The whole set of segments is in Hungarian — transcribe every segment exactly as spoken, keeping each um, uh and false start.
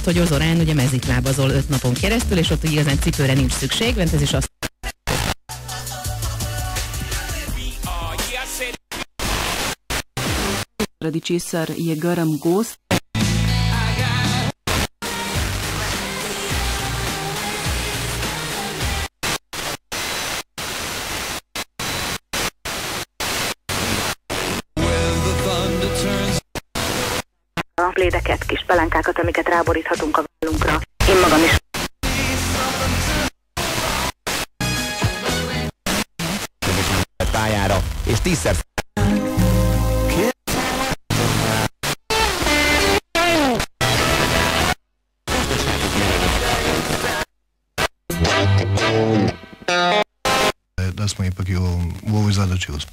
hogy Ozorán ugye mezitlábazol öt napon keresztül, és ott ugye igazán cipőre nincs szükség, mert ez is azt Zaradi česar je grm gost. A plédeket, kis pelánkákat, amiket ráboríthatunk a vállunkra. Én magam is. Pályára, és tízszer da smo ipak i u, u ovoj zadaći uspjeli.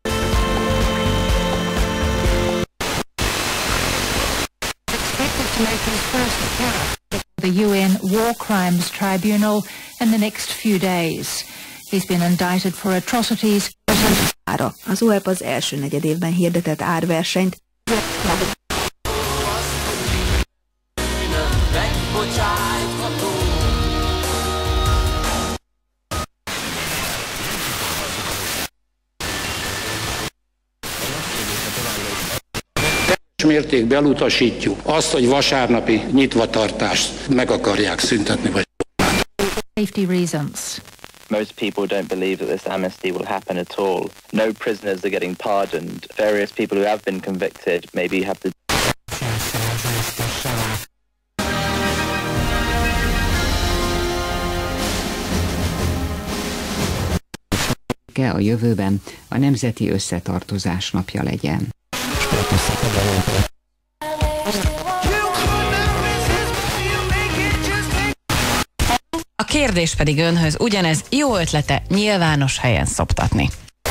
To make his first appearance at the U N War Crimes Tribunal in the next few days. He's been indicted for atrocities. Az u e pé az első negyedévben hirdetett árversenyt. Mértékben elutasítjuk azt, hogy vasárnapi nyitvatartást meg akarják szüntetni, vagy Safety reasons. Most people don't believe that this amnesty will happen at all. No prisoners are getting pardoned. Various people who have been convicted maybe have the a jövőben a Nemzeti Összetartozás napja legyen. A kérdés pedig önhöz, ugyanez jó ötlete nyilvános helyen szoptatni.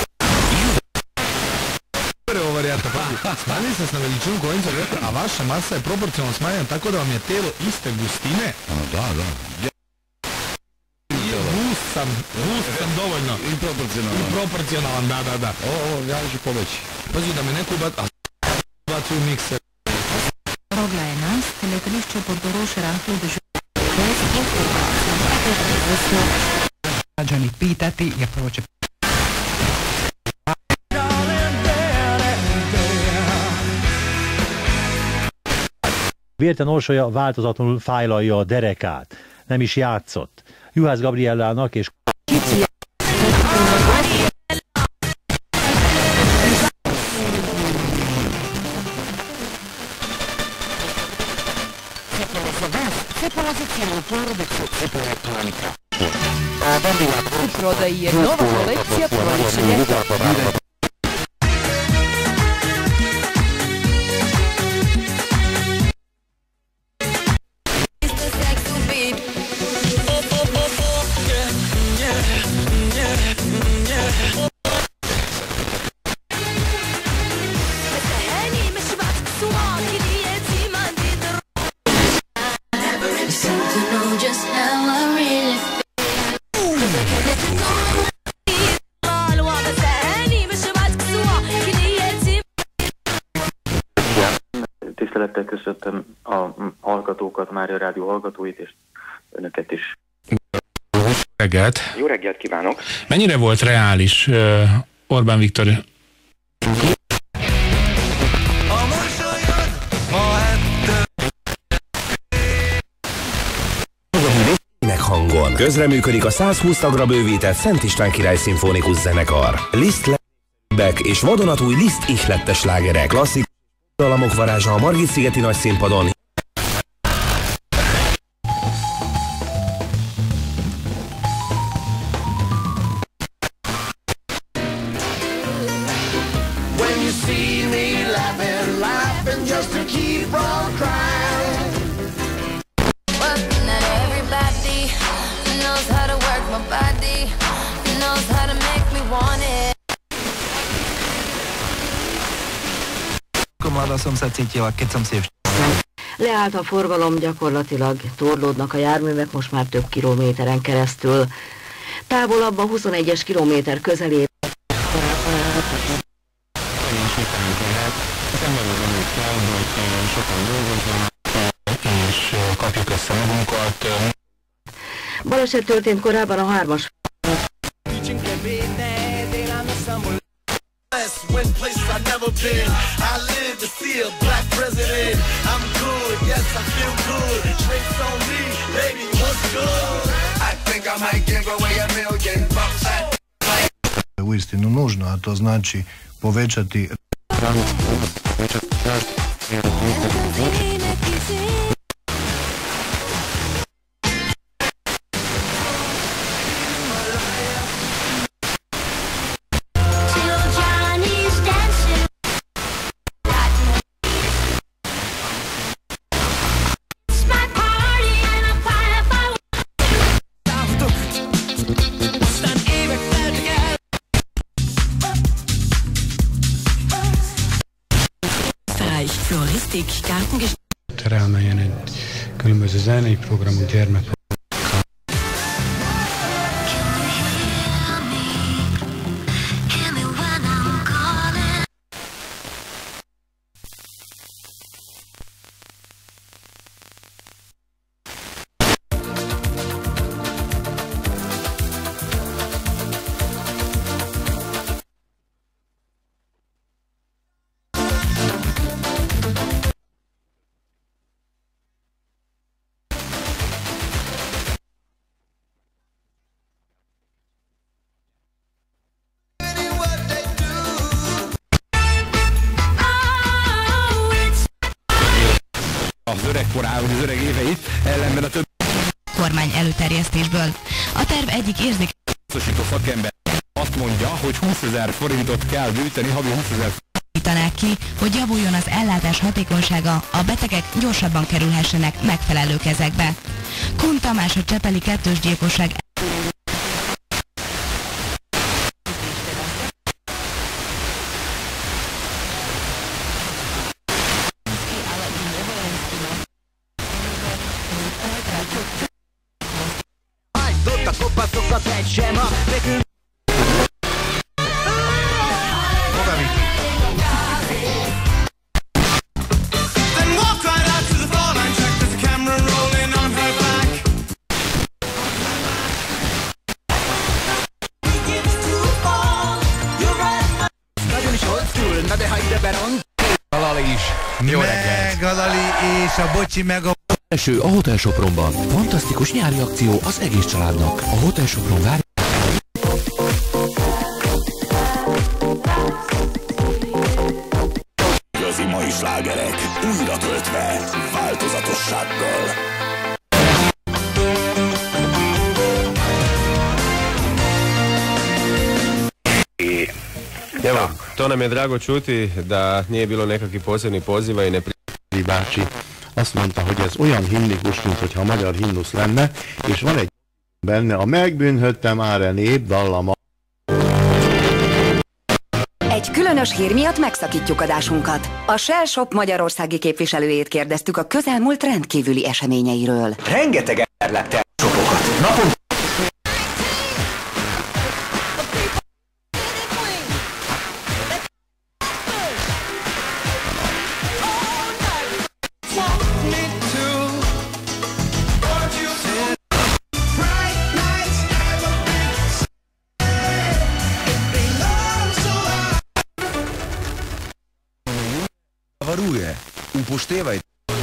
Ova varijanta, smanjili ste se na veličinu konica, a vaša masa je proporcionalno smanjena tako da vam je telo iste gustine. Da, da. Gust sam, gust sam dovoljno. I proporcionalan. I proporcionalan, da, da, da. Ovo, ja ću poveći. Pazi da me neko baci u mikser. Rogla je nas, letališče Portorož rahlo dežuje. Građani pitati je prvo će Vérten orsolya változatlanul fájlalja a derekát. Nem is játszott. Juhász Gabriellának és U prodaji je nova kolekcija proliče ljeta. Tisztelettel köszöntöm a hallgatókat, Mária Rádió hallgatóit, és önöket is. Reggelt! Jó reggelt kívánok! Mennyire volt reális uh, Orbán Viktor? hangon. Közreműködik a százhúsz tagra bővített Szent István Király Szimfonikus Zenekar. Liszt legjobbek és vadonatúj Liszt ihlettes slágerek, klasszikus dalamok varázsa a Margit-szigeti nagyszínpadon. Leállt a forgalom, gyakorlatilag torlódnak a járművek most már több kilométeren keresztül. Távolabb a huszonegyes kilométer közelében. És kapja magunkat. Baleset történt korábban a hármas. Uistinu nužno, a to znači povećati Terelmeljen egy különböző zenei programok, gyermekprogramok. Az öreg korában, az öreg éveit, ellenben a több kormány előterjesztésből. A terv egyik érzékeny biztosító szakember azt mondja, hogy húszezer forintot kell gyűjteni, havi húszezer forintot ki, hogy javuljon az ellátás hatékonysága, a betegek gyorsabban kerülhessenek megfelelő kezekbe. Kun Tamás a csepeli kettős gyilkosság Galali is. Jó reggelt. Galali és a bocsi meg a... Első a Hotel Sopronban. Fantasztikus nyári akció az egész családnak. A Hotel Sopron várja. Igazi mai slágerek, újra töltve, változatossággal. Evo, to nam je drago čuti da nije bilo nekakvih posebnih poziva i ne pri... bácsi azt mondta, hogy ez olyan himnikus, mint hogyha a magyar himnusz lenne, és van egy benne, a megbűnhöttem áre nép dallama. Egy különös hír miatt megszakítjuk adásunkat. A Shell Shop magyarországi képviselőjét kérdeztük a közelmúlt rendkívüli eseményeiről. Rengeteg ember lepte el sokokat. Napon... Varuje, upoštevaj.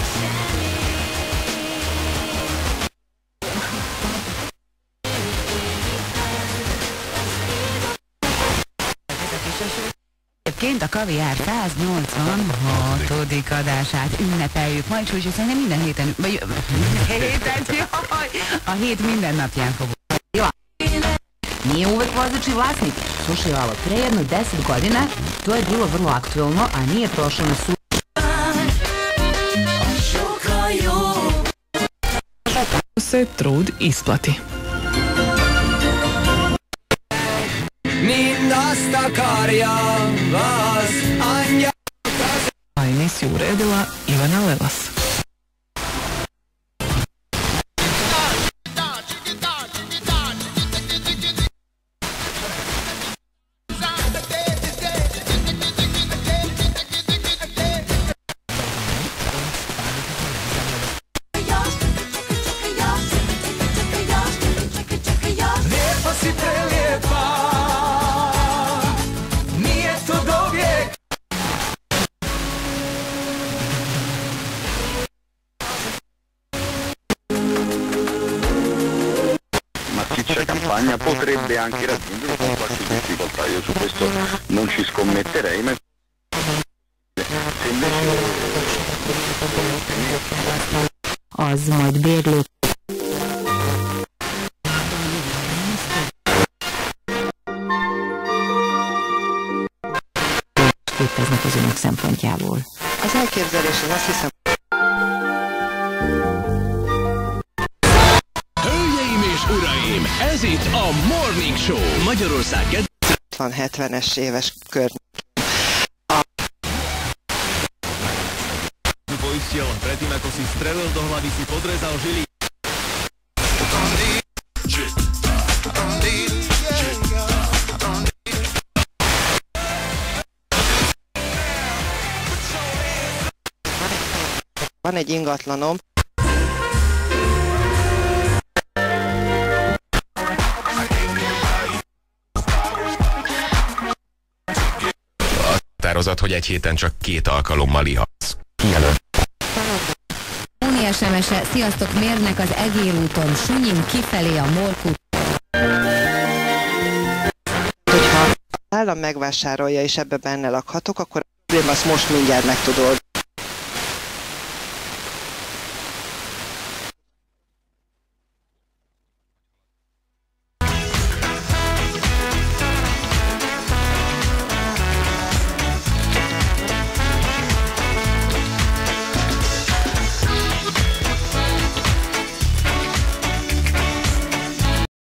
Egyébként a Kaviár száznyolcvanhatodik adását ünnepeljük majd, úgyhogy szerintem minden héten, vagy héten, jaj, a hét minden napján fogunk. Jó. Nije uvek vozač i vlasnik. Slušaj ovo, pre jedno deset godina to je bilo vrlo aktuelno, a nije prošlo na sud. Se trud isplati. Mindazt akarja az anyja. A emisiju uredila Ivana Lelas. Spagna potrebbe anche raggiungere con qualche difficoltà. Io su questo non ci scommetterei, ma se invece az majd bérlő. Képeznek az önök szempontjából. Az elképzelés az azt hiszem... Hölgyeim és uraim, ez itt a Morning Show. Magyarország kedvenc hetvenes éves kör. Poistil, predtým ako si strelil do hlavy, si podrezal žily. Van egy ingatlanom. Határozat, hogy egy héten csak két alkalommal ihatsz. Kijelölt. Uni es em es-e, sziasztok, mérnek az Egér úton, Sunyin kifelé a Morkút. Hogyha az állam megvásárolja és ebbe benne lakhatok, akkor a probléma azt most mindjárt meg tud oldani.